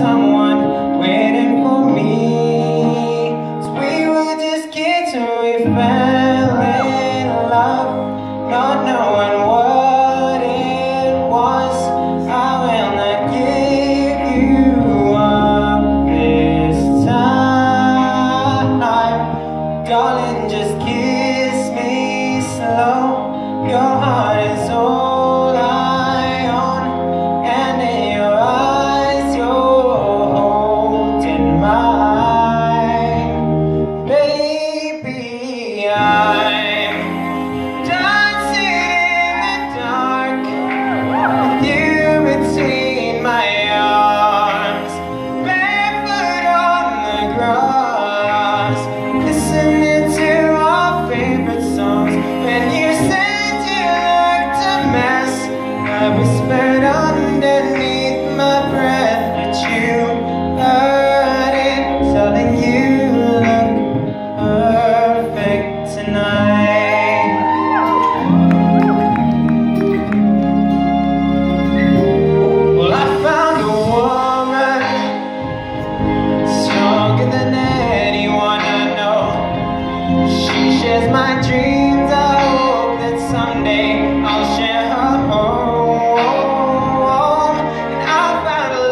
someone waiting for me. So we were just kids when we fell in love, not knowing what it was. I will not give you up this time, darling, just kiss me slow. Your heart is all I own, and in your eyes you're holding mine. Baby, I'm dancing in the dark with you between my arms, barefoot on the grass, listening to our favorite songs. When you said you looked a mess, I whispered underneath my breath that you heard it, telling you look perfect tonight. Well, I found a woman stronger than anyone I know. She shares my dreams. I hope that someday I'll share her home. And I found a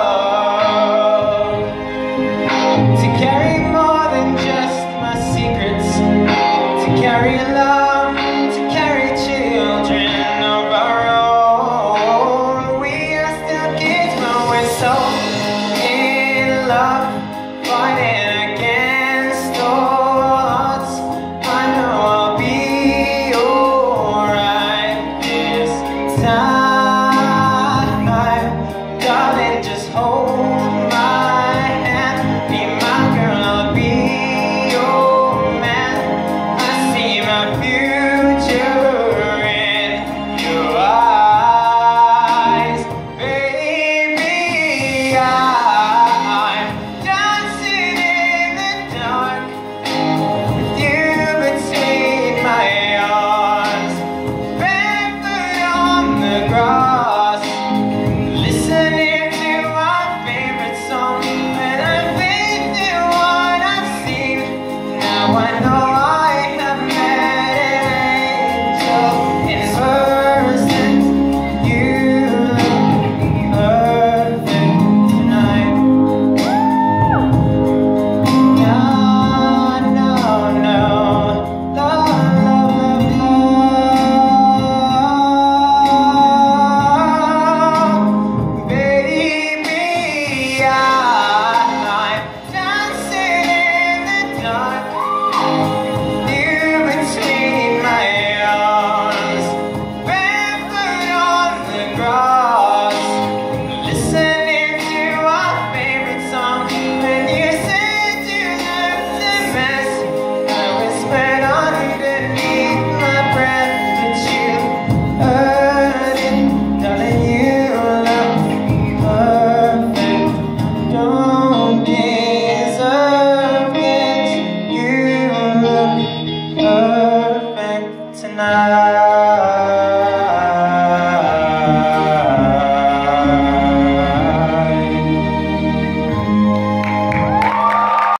love to carry more than just my secrets, to carry a love, to carry children of our own. We are still kids, but we're so in love, fighting against all odds. I know I'll be alright this time, darling, just hold